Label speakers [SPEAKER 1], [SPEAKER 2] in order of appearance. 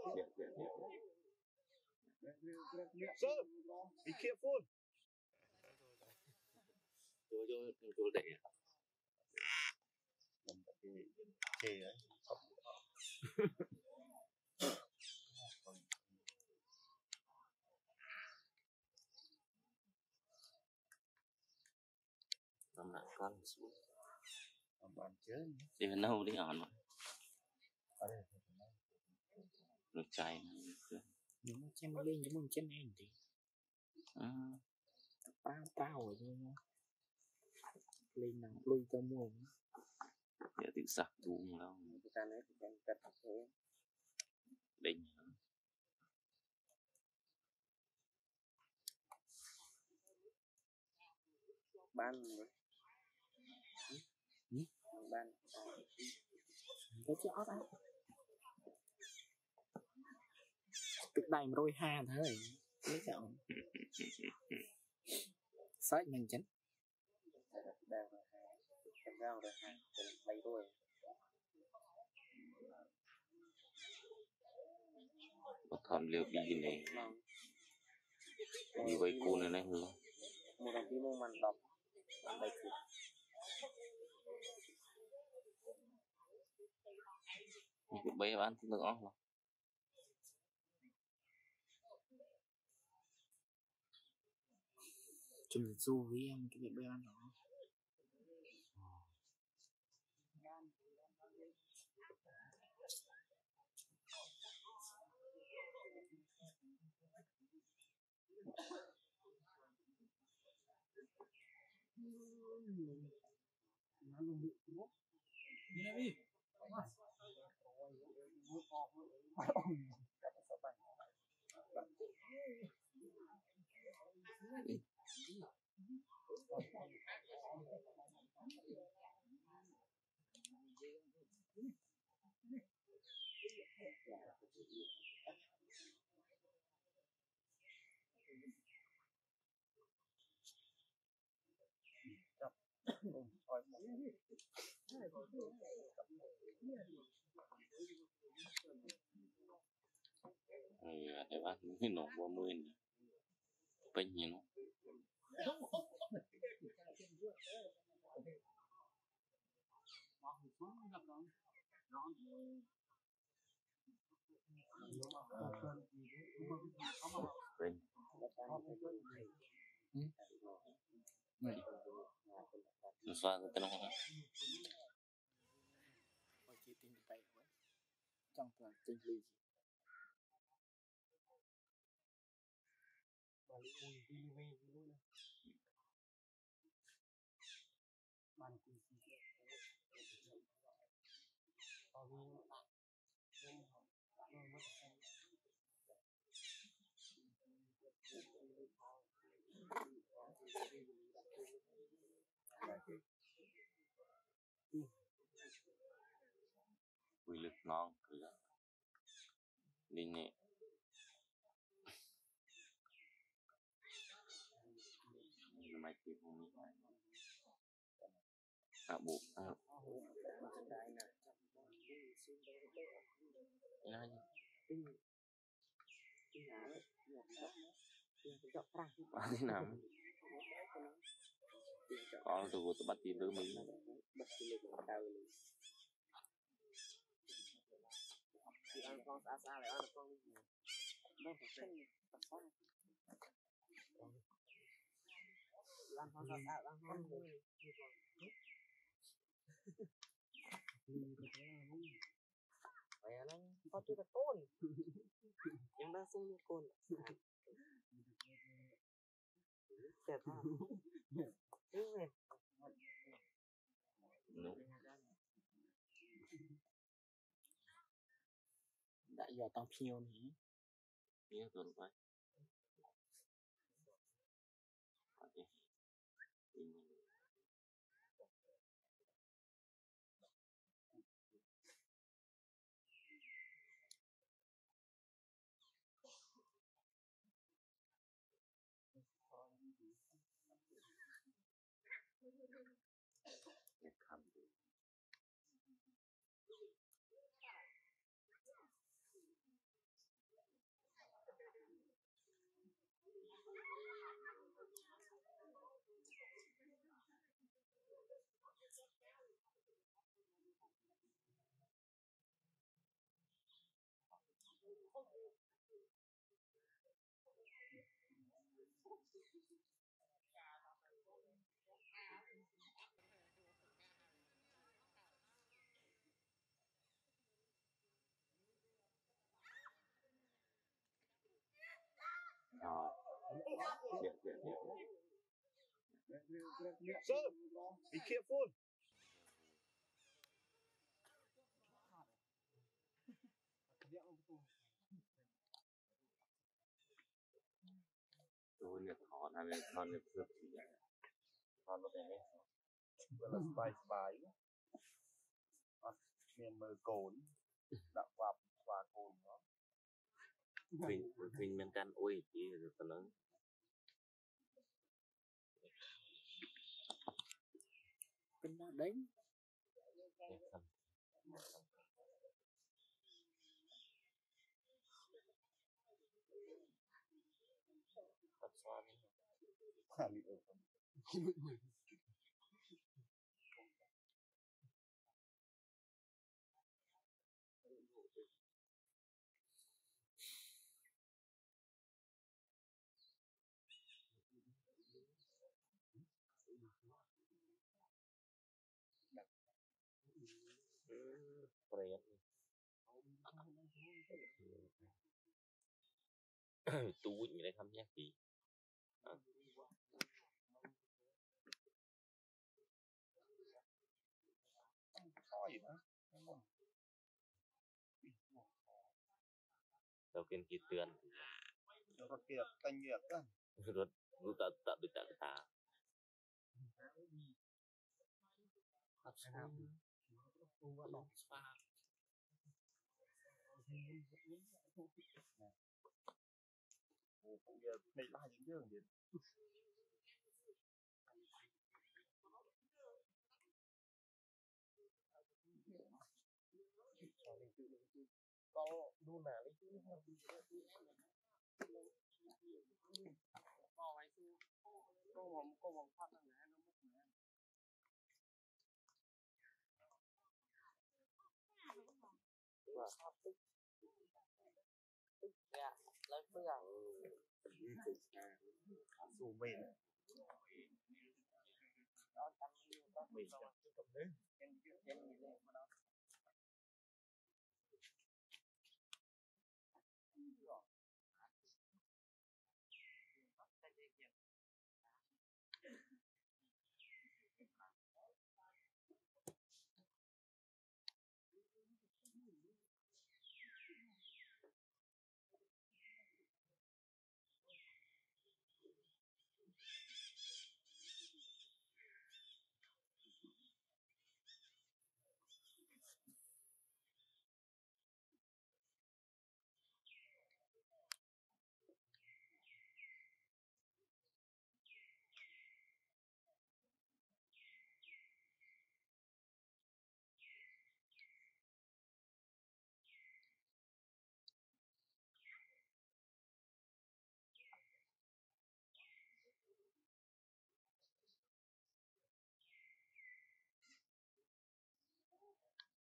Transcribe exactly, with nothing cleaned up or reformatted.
[SPEAKER 1] Sir, be careful.
[SPEAKER 2] Vô vô vô để
[SPEAKER 1] Chê đấy.
[SPEAKER 2] Làm lại con xuống.
[SPEAKER 1] Làm bạn chơi.
[SPEAKER 2] Đi vào nâu đi hòn mà.
[SPEAKER 1] Ở đây.
[SPEAKER 2] Được chạy.
[SPEAKER 3] Nhưng mà xem lên cho mình trên này thì.
[SPEAKER 2] À.
[SPEAKER 3] Bao bao rồi nhưng lên nào lui cho mua.
[SPEAKER 2] Để tự sạc đúng đâu.
[SPEAKER 3] Cái ta này thì đang cắt thôi.
[SPEAKER 2] Đỉnh.
[SPEAKER 3] Ban rồi. Ừ? Ban. Cái chứ ớt á. Tức đầy rồi ha thôi. Mấy cậu. Sách mình chấn. Đang rồi ha. Cầm rau rồi ha. Đầy rồi.
[SPEAKER 2] Có thầm liều bị này. Như vậy cô này này hư.
[SPEAKER 3] Một đồng chí mông mình đọc. Đầy thịt.
[SPEAKER 2] Cái bé bán thức được không?
[SPEAKER 3] Chừng du với em cái việc bé bán đó.
[SPEAKER 1] Libby.
[SPEAKER 2] Ừ, để bán cái nổ ba mươi này. Bênh như nó. Bênh.
[SPEAKER 3] Này.
[SPEAKER 2] Nó xoa cái nó hả?
[SPEAKER 3] Ôi chị tin tay quá. Trong là tinh ly. Bà lý ui đi đi về đi luôn. Bạn cùng xin kìa. Ở đi. Lên hỏi. Rồi mất xem.
[SPEAKER 2] Quy lực ngon cứ đó. Đi nhẹ. Rồi mày kịp không biết này. À bộ. À. Nó gì?
[SPEAKER 3] Tinh. Tinh hả? Tinh chọc trăng.
[SPEAKER 2] À thế nào? Có tôi tôi bắt tìm đứa mình.
[SPEAKER 3] Bắt tìm được một đầu luôn. Thì ăn con xa xa lại ăn được con gì? Nó phải chân thật xa. Ăn con xa xa ăn con vui. Vậy là có chưa được con. Em đang xung như con. Chết hả? Đúng rồi. Đã giờ tao phiêu nhỉ?
[SPEAKER 2] Phiêu tuần quay.
[SPEAKER 1] Sir, be careful.
[SPEAKER 2] Tôiเนี่ยถอนอะไรถอนเนี่ยเพื่อเสียถอนมาเป็นไง
[SPEAKER 1] Vừa là spy spy. Miền mờ cồn, đạo vạp và cồn đó.
[SPEAKER 2] วิ่งวิ่งเหมือนกันอุ้ยทีตอนนั้น
[SPEAKER 3] เป็นnó đấy
[SPEAKER 2] tập xoan
[SPEAKER 1] Hà Nội ở
[SPEAKER 2] Prayat tôi như đây không nhắc gì
[SPEAKER 1] khó gì đó.
[SPEAKER 2] đầu tiên kia tươn
[SPEAKER 1] Rồi kìa, canh nhiệt đó.
[SPEAKER 2] rồi rồi ta ta bị ta ta
[SPEAKER 1] Ủa, bây giờ này ba những đường gì?
[SPEAKER 3] có đu nà lấy chú không có máy chú có vòng có vòng phát này nó mất nè dạ lấy phước à
[SPEAKER 1] Dù mền.
[SPEAKER 3] đó chăm như có
[SPEAKER 1] Mền chặt cầm đấy.
[SPEAKER 3] em em nhìn lên nó